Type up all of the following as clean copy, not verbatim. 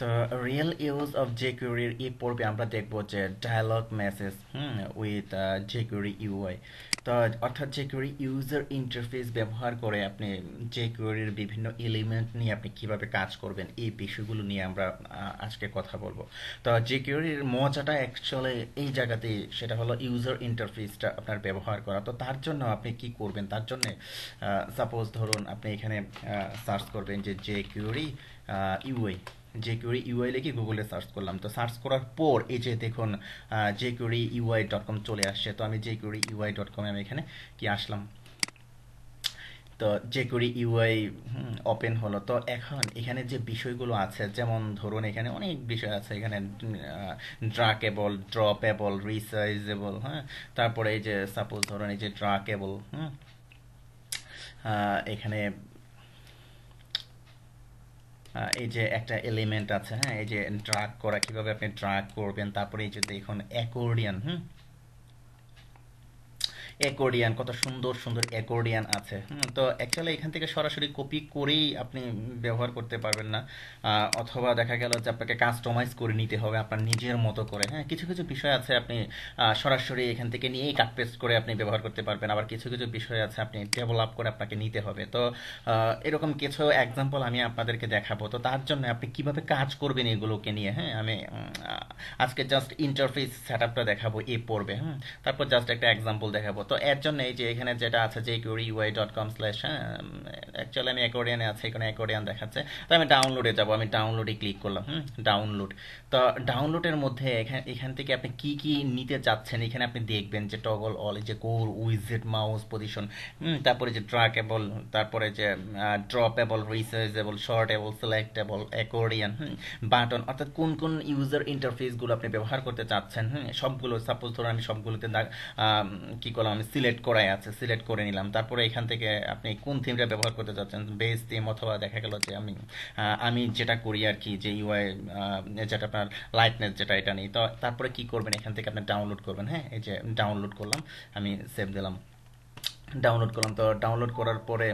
তো real use of jQuery এই পর্বে আমরা দেখব যে dialog message with jQuery UI. তো অর্থাৎ jQuery ইউজার ইন্টারফেস ব্যবহার করে আপনি jQuery এর বিভিন্ন এলিমেন্ট নিয়ে আপনি কিভাবে কাজ করবেন এই বিষয়গুলো নিয়ে আমরা আজকে কথা বলবো। তো jQuery এর মজাটা অ্যাকচুয়ালি এই জায়গাতেই, সেটা হলো ইউজার ইন্টারফেসটা আপনার ব্যবহার করা। তো তার জন্য আপনি কি করবেন, তার জন্য সাপোজ ধরুন আপনি এখানে সার্চ করবেন যে jQuery ইউআই। jQuery ইউআই লিখে গুগলে সার্চ করলাম, তো সার্চ করার পর এই যে দেখুন jQueryui.com চলে আসছে। তো আমি jQueryui.com আমি এখানে কি আসলাম, তো jQuery ইউআই ওপেন হলো। তো এখন এখানে যে বিষয়গুলো আছে, যেমন ধরুন এখানে অনেক বিষয় আছে, এখানে ড্রাগেবল, ড্রপেবল, রিসাইজেবল, হ্যাঁ। তারপরে এই যে সাপোজ ধরুন এই যে ড্রাগেবল, এখানে এই যে একটা এলিমেন্ট আছে, হ্যাঁ, এই যে ড্রাগ করা, কিভাবে আপনি ড্রাগ করবেন। তারপরে এই যে দেখুন অ্যাকর্ডিয়ান, অ্যাকর্ডিয়ান, কত সুন্দর সুন্দর অ্যাকর্ডিয়ান আছে। তো অ্যাকচুয়ালি এখান থেকে সরাসরি কপি করেই আপনি ব্যবহার করতে পারবেন না, অথবা দেখা গেল যে আপনাকে কাস্টমাইজ করে নিতে হবে আপনার নিজের মতো করে। হ্যাঁ, কিছু কিছু বিষয় আছে আপনি সরাসরি এখান থেকে নিয়েই কাট পেস্ট করে আপনি ব্যবহার করতে পারবেন, আবার কিছু কিছু বিষয় আছে আপনি ডেভেলপ করে আপনাকে নিতে হবে। তো এরকম কিছু এক্সাম্পল আমি আপনাদেরকে দেখাবো। তো তার জন্য আপনি কিভাবে কাজ করবেন এগুলোকে নিয়ে, হ্যাঁ, আমি আজকে জাস্ট ইন্টারফেস সেটআপটা দেখাবো এই পর্বে। তারপর জাস্ট একটা এক্সাম্পল দেখাবো। তো এর জন্য এই যে এখানে যেটা আছে jQueryui.com/ অ্যাকচুয়ালি আমি অ্যাকর্ডিয়ানে আছে, এখানে অ্যাকর্ডিয়ান দেখাচ্ছে। তো আমি ডাউনলোডে যাব, আমি ডাউনলোডে ক্লিক করলাম, ডাউনলোড। তো ডাউনলোডের মধ্যে এখান থেকে আপনি কি কি নিতে চাচ্ছেন এখানে আপনি দেখবেন যে টগল অল, এই যে কোর, উইজেট, মাউস পজিশন, তারপরে যে ড্রাগেবল, তারপরে যে droppable, resizable, sortable, selectable, accordion, button, অর্থাৎ কোন কোন ইউজার ইন্টারফেসগুলো আপনি ব্যবহার করতে চাচ্ছেন। সবগুলো সাপোজ ধরুন আমি সবগুলোতে কি করলাম, আমি সিলেক্ট করাই আছে, সিলেক্ট করে নিলাম। তারপরে এখান থেকে আপনি কোন থিমটা ব্যবহার করতে চাচ্ছেন, বেস থিম, অথবা দেখা গেল যে আমি যেটা করি আর কি, যে ইউআই যেটা আপনার লাইটনেস যেটা, এটা নেই। তো তারপরে কি করবেন, এখান থেকে আপনি ডাউনলোড করবেন। হ্যাঁ, এই যে ডাউনলোড করলাম, আমি সেভ দিলাম, ডাউনলোড করলাম। তো ডাউনলোড করার পরে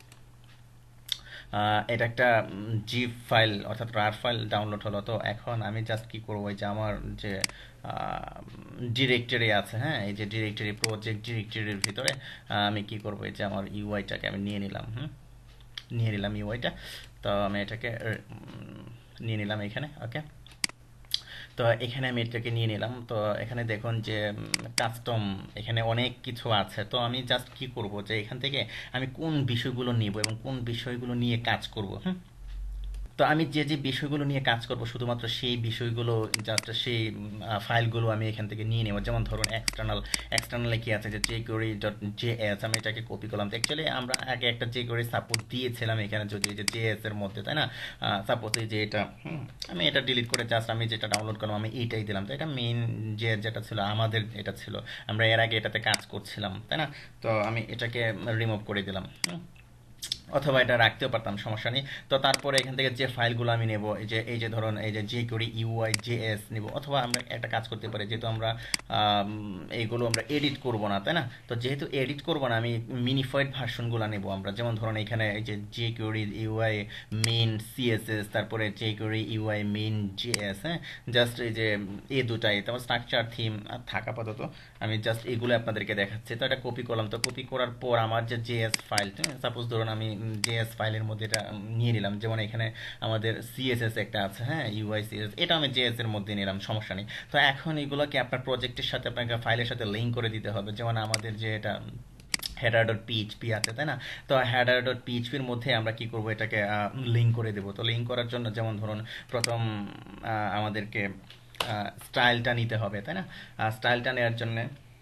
এটা একটা জিপ ফাইল অর্থাৎ রার ফাইল ডাউনলোড হলো। তো এখন আমি জাস্ট কি করবো, এই যে আমার যে ডিরেক্টরি আছে, হ্যাঁ, এই যে ডিরেক্টরি, প্রজেক্ট ডিরেক্টরির ভিতরে আমি কি করবো, এই যে আমার ইউআইটাকে আমি নিয়ে নিলাম, নিয়ে নিলাম ইউআইটা। তো আমি এটাকে নিয়ে নিলাম এখানে, ওকে। তো এখানে আমি এটাকে নিয়ে নিলাম। তো এখানে দেখুন যে কাস্টম, এখানে অনেক কিছু আছে। তো আমি জাস্ট কি করব, যে এখান থেকে আমি কোন বিষয়গুলো নিব এবং কোন বিষয়গুলো নিয়ে কাজ করব। তো আমি যে যে বিষয়গুলো নিয়ে কাজ করব শুধুমাত্র সেই বিষয়গুলো, জাস্ট সেই ফাইলগুলো আমি এখান থেকে নিয়ে নেব। যেমন ধরুন এক্সটার্নালে কি আছে, যে jQuery.js, আমি এটাকে কপি করলাম। তো অ্যাকচুয়ালি আমরা আগে একটা jQuery সাপোর্ট দিয়েছিলাম এখানে, যদি এই যে js এর মধ্যে, তাই না। সাপোজ এই যে এটা, আমি এটা ডিলিট করে জাস্ট আমি যেটা ডাউনলোড করলাম আমি এইটাই দিলাম। তো এটা মেইন যে যেটা ছিল আমাদের, এটা ছিল, আমরা এর আগে এটাতে কাজ করছিলাম, তাই না। তো আমি এটাকে রিমুভ করে দিলাম, অথবা এটা রাখতেও পারতাম, সমস্যা নেই। তো তারপরে এখান থেকে যে ফাইলগুলো আমি নেব, এই যে ধরুন এই যে jQuery UI.js নেব, অথবা আমরা একটা কাজ করতে পারি, যেহেতু আমরা এইগুলো আমরা এডিট করব না, তাই না। তো যেহেতু এডিট করব না, আমি মিনিফাইড ভার্সনগুলো নেব আমরা। যেমন ধরুন এখানে এই যে jQuery UI মেইন CSS, তারপরে jQuery UI মেইন JS, হ্যাঁ, জাস্ট এই যে এই দুটাই। তারপর স্ট্রাকচার থিম থাকা আপাতত, আমি জাস্ট এগুলো আপনাদেরকে দেখাচ্ছি। তো এটা কপি করলাম। তো কপি করার পর আমার যে জেএস ফাইল, সাপোজ ধরুন আমি জেএস ফাইলের মধ্যে এটা নিয়ে নিলাম। যেমন এখানে আমাদের সিএসএস একটা আছে, হ্যাঁ, ইউআই সিএস, এটা আমি জেএস এর মধ্যে নিলাম, সমস্যা নেই। তো এখন এগুলোকে আপনার প্রজেক্টের সাথে, আপনাকে ফাইলের সাথে লিঙ্ক করে দিতে হবে। যেমন আমাদের যে এটা header.php আছে, তাই না। তো header.php-র মধ্যে আমরা কি করব, এটাকে লিঙ্ক করে দেব। তো লিঙ্ক করার জন্য যেমন ধরুন প্রথম আমাদেরকে স্টাইলটা নিতে হবে, তাই না। স্টাইলটা নেওয়ার জন্য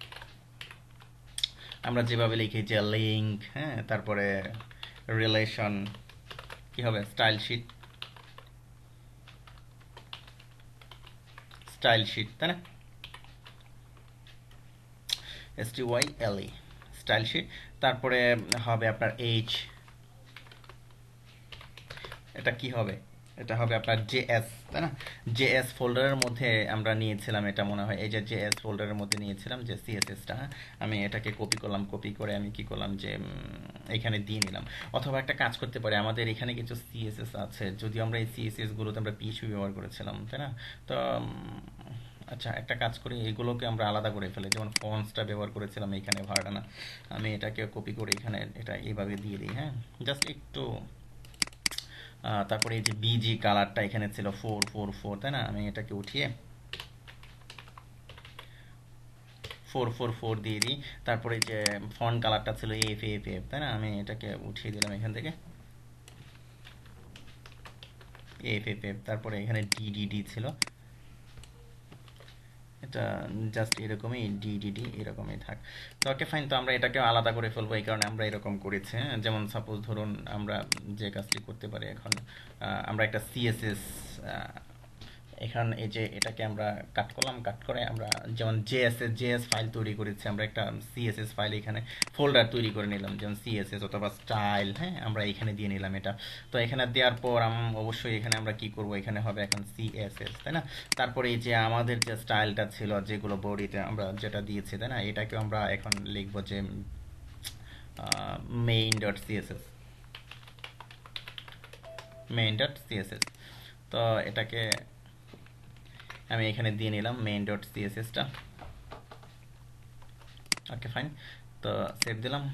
আমরা যেভাবে লিখি যে লিঙ্ক, হ্যাঁ, তারপরে রিলেশন, কি হবে, স্টাইল শিট, স্টাইল শিট, তাই না, STYLE, স্টাইল শিট। তারপরে হবে আপনার এইচ, এটা কি হবে, এটা হবে আপনার জেএস, তাই না? জেএস ফোল্ডারের মধ্যে আমরা নিয়েছিলাম এটা মনে হয়, এই যে জেএস ফোল্ডারের মধ্যে নিয়েছিলাম যে সিএসএসটা। হ্যাঁ, আমি এটাকে কপি করলাম, কপি করে আমি কি করলাম যে এখানে দিয়ে নিলাম। অথবা একটা কাজ করতে পারি, আমাদের এখানে কিছু সিএসএস আছে, যদি আমরা এই সিএসএস গুলোতে আমরা পিএইচপি ব্যবহার করেছিলাম, তাই না? তো আচ্ছা একটা কাজ করি, এগুলোকে আমরা আলাদা করে ফেলি, যেমন ফন্টসটা ব্যবহার করেছিলাম এখানে ভার্ডানা, আমি এটাকে কপি করে এখানে এটা এইভাবে দিয়ে দিই। হ্যাঁ, জাস্ট একটু তারপরে এই যে বিজি কালারটা এখানে ছিল 444, তাই না? আমি এটাকে উঠিয়ে 444 দিয়ে দিই। তারপরে যে ফন্ট কালারটা ছিল এফ, তাই না? আমি এটাকে উঠিয়ে দিলাম এখান থেকে এফ। তারপরে এখানে ডিডিডি ছিল, এটা জাস্ট এরকমই ডিডিডি এরকমই থাক। তো ওকে ফাইন, তো আমরা এটাকে আলাদা করে ফেলবো, এই কারণে আমরা এরকম করেছি। হ্যাঁ, যেমন সাপোজ ধরুন আমরা যে কাজটি করতে পারি এখন, আমরা একটা সিএসএস এখন এই যে এটাকে আমরা কাট করলাম, কাট করে আমরা যেমন জেএস ফাইল তৈরি করেছি, আমরা একটা সিএসএস ফাইল এখানে ফোল্ডার তৈরি করে নিলাম, যেমন সিএসএস অথবা স্টাইল। হ্যাঁ, আমরা এখানে দিয়ে নিলাম এটা। তো এখানে দেওয়ার পর অবশ্যই এখানে আমরা কি করব, এখানে হবে এখন সিএসএস, তাই না? তারপরে এই যে আমাদের যে স্টাইলটা ছিল, যেগুলো বডিতে আমরা যেটা দিয়েছি, তাই না? এটাকে আমরা এখন লিখবো যে main dot CSS, main dot CSS. তো এটাকে আমি এখানে দিয়ে নিলাম মেইন ডট সিএসএসটা। ওকে ফাইন, তো সেভ দিলাম।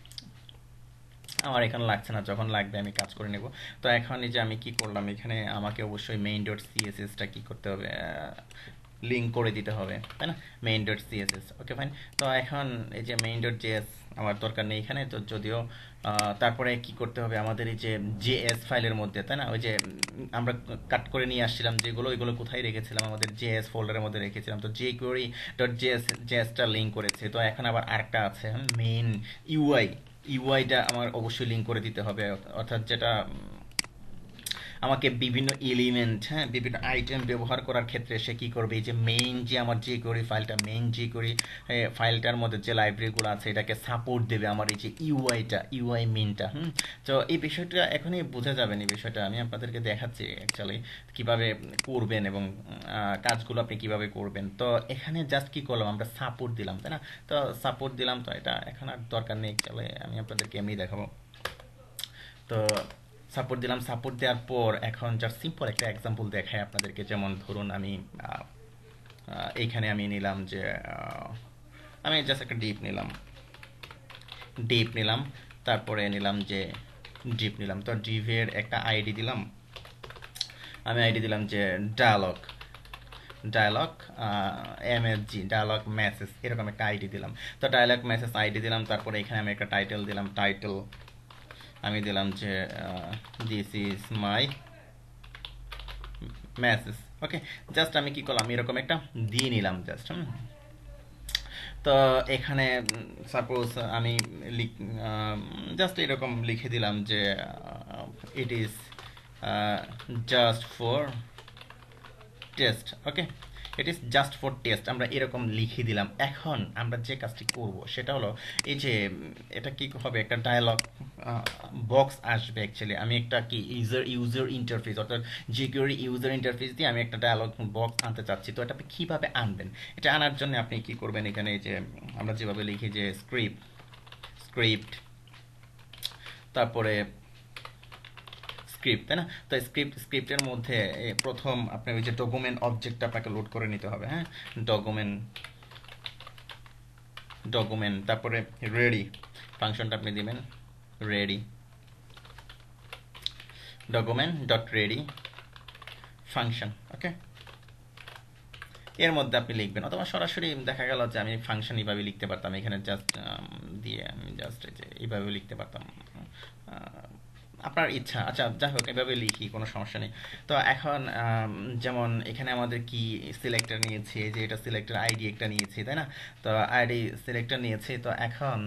আমার এখানে লাগছে না, যখন লাগবে আমি কাজ করে নেব। তো এখন এই যে আমি কি করলাম, এখানে আমাকে অবশ্যই মেইন ডট সিএসএসটা কি করতে হবে, লিঙ্ক করে দিতে হবে, তাই না? Main dot CSS. Okay fine, তো এখন এই যে মেইন ডট জেএস আমার দরকার নেই এখানে, তো যদিও তারপরে কি করতে হবে আমাদের এই যে জেএস ফাইলের মধ্যে, তাই না? ওই যে আমরা কাট করে নিয়ে আসছিলাম যেগুলো, ওইগুলো কোথায় রেখেছিলাম, আমাদের জেএস ফোল্ডারের মধ্যে রেখেছিলাম। তো jQuery ডট জেএসটা লিঙ্ক করেছে, তো এখন আবার আরেকটা আছে মেইন ইউআইটা আমার অবশ্যই লিঙ্ক করে দিতে হবে, অর্থাৎ যেটা আমাকে বিভিন্ন এলিমেন্ট, হ্যাঁ, বিভিন্ন আইটেম ব্যবহার করার ক্ষেত্রে সে কী করবে, এই যে মেইন যে আমার jQuery ফাইলটা, মেইন jQuery ফাইলটার মধ্যে যে লাইব্রেরিগুলো আছে এটাকে সাপোর্ট দেবে আমার এই যে ইউআই মেইনটা। তো এই বিষয়টা এখনই বোঝা যাবেন, এই বিষয়টা আমি আপনাদেরকে দেখাচ্ছি অ্যাকচুয়ালি কীভাবে করবেন এবং কাজগুলো আপনি কিভাবে করবেন। তো এখানে জাস্ট কি করলাম, আমরা সাপোর্ট দিলাম, তাই না? তো সাপোর্ট দিলাম, তো এটা এখন আর দরকার নেই অ্যাকচুয়ালি, আমি আপনাদেরকে এমনি দেখাবো। তো সাপোর্ট দিলাম, সাপোর্ট দেওয়ার পর এখন জাস্ট সিম্পল একটা এক্সাম্পল দেখাই আপনাদেরকে, যেমন ধরুন আমি এইখানে আমি নিলাম যে আমি জাস্ট একটা ডিপ নিলাম, তারপরে নিলাম যে ডিপ নিলাম, তো ডিভের একটা আইডি দিলাম, আমি আইডি দিলাম যে ডায়ালগ এমএসজি ডায়ালগ মেসেজ, এরকম একটা আইডি দিলাম। তো ডায়ালগ মেসেজ আইডি দিলাম, তারপরে এখানে আমি একটা টাইটেল দিলাম, আমি দিলাম যে this is my message. Okay, just আমি কি করলাম, এরকম একটা দিয়ে নিলাম জাস্ট। তো এখানে সাপোজ আমি জাস্ট এরকম লিখে দিলাম যে it is just for test. Okay, it is just for test, আমরা এরকম লিখে দিলাম। এখন আমরা যে কাজটি করব সেটা হলো এই যে এটা কি হবে, একটা ডায়ালগ বক্স আসবে। অ্যাকচুয়ালি আমি একটা কি ইউজার ইন্টারফেস, অর্থাৎ jQuery ইউজার ইন্টারফেস দিয়ে আমি একটা ডায়ালগ বক্স আনতে চাচ্ছি। তো এটা আপনি কীভাবে আনবেন, এটা আনার জন্য আপনি কি করবেন, এখানে এই যে আমরা যেভাবে লিখি যে স্ক্রিপ্ট তারপরে তাই না? তো স্ক্রিপ্টের মধ্যে প্রথম আপনার ওই যে ডকুমেন্ট অবজেক্টটা আপনাকে লোড করে নিতে হবে। হ্যাঁ, ডকুমেন্ট তারপরে রেডি ফাংশনটা আপনি দিবেন, ready document dot ready function. Okay, এর মধ্যে আপনি লিখবেন, অথবা সরাসরি দেখা গেল যে আমি ফাংশন এইভাবে লিখতে পারতাম, এখানে জাস্ট দিয়ে আমি জাস্ট এইভাবে লিখতে পারতাম, আপনার ইচ্ছা। আচ্ছা যাই হোক, এভাবে লিখি, কোনো সমস্যা নেই। তো এখন যেমন এখানে আমাদের কি সিলেক্টর নিয়েছি, যে এটা সিলেক্টর আইডি একটা নিয়েছি, তাই না? তো আইডি সিলেক্টর নিয়েছি, তো এখন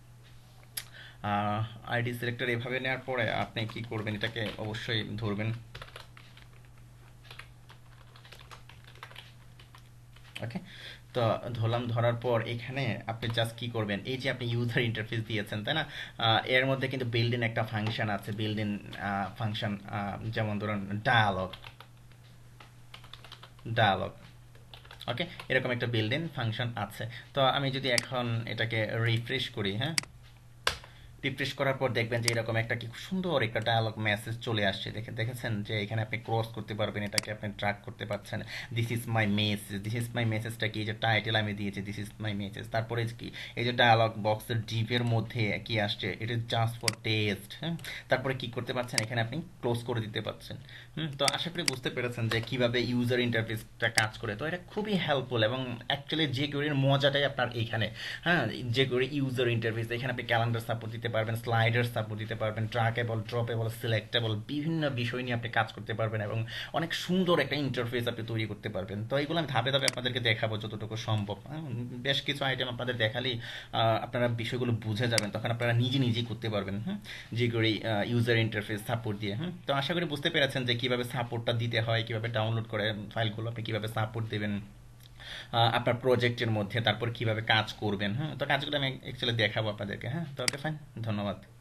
আইডি সিলেক্টর এভাবে নেওয়ার পরে আপনি কি করবেন, এটাকে অবশ্যই ধরবেন। ওকে, তো ধরলাম, ধরার পর এখানে আপনি জাস্ট কি করবেন, এই যে আপনি ইউজার ইন্টারফেস দিয়েছেন তাই না, এর মধ্যে কিন্তু বিল্ড ইন একটা ফাংশন আছে, বিল্ড ইন ফাংশন, যেমন ধরুন ডায়ালগ, ডায়ালগ ওকে, এরকম একটা বিল্ড ইন ফাংশন আছে। তো আমি যদি এখন এটাকে রিফ্রেশ করি, হ্যাঁ, রিফ্রেশ করার পর দেখবেন যে এরকম একটা কি সুন্দর একটা ডায়ালগ মেসেজ চলে আসছে, দেখেছেন যে এখানে আপনি ক্রস করতে পারবেন, এটাকে আপনি ট্র্যাক করতে পারছেন। This is my message, this is my মেসেজটা কি, যে টাইটেল আমি দিয়েছি দিস ইজ মাই মেসেজ, তারপরে কি এই যে ডায়ালগ বক্সের ডিপের মধ্যে কি আসছে, it is just for test, হ্যাঁ, তারপরে কি করতে পারছেন, এখানে আপনি ক্লোজ করে দিতে পারছেন। তো আশা করি বুঝতে পেরেছেন যে কিভাবে ইউজার ইন্টারফেসটা কাজ করে। তো এটা খুবই হেল্পফুল এবং অ্যাকচুয়ালি যে কোরির মজাটাই আপনার এইখানে, হ্যাঁ, যে কোরি ইউজার ইন্টারফেস, এখানে আপনি ক্যালেন্ডার সাপোর্ট দিতে পারবেন, স্লাইডার সাপোর্ট দিতে পারবেন, ট্র্যাকেবল, ড্রপেবল, সিলেক্টেবল, বিভিন্ন বিষয় নিয়ে আপনি কাজ করতে পারবেন এবং অনেক সুন্দর একটা ইন্টারফেস আপনি তৈরি করতে পারবেন। তো এইগুলো আমি ধাপে ধাপে আপনাদেরকে দেখাবো যতটুকু সম্ভব, হ্যাঁ। বেশ কিছু আইটেম আপনাদের দেখালেই আপনারা বিষয়গুলো বুঝে যাবেন, তখন আপনারা নিজে নিজেই করতে পারবেন, হ্যাঁ, যে করে ইউজার ইন্টারফেস সাপোর্ট দিয়ে। তো আশা করি বুঝতে পেরেছেন যে কিভাবে সাপোর্টটা দিতে হয়, কিভাবে ডাউনলোড করে ফাইলগুলো আপনি কিভাবে সাপোর্ট দেবেন আপনার প্রজেক্টের মধ্যে, তারপর কিভাবে কাজ করবেন। তো কাজগুলো আমি অ্যাকচুয়ালি দেখাবো আপনাদেরকে। হ্যাঁ, তো ওকে, ফাইন, ধন্যবাদ।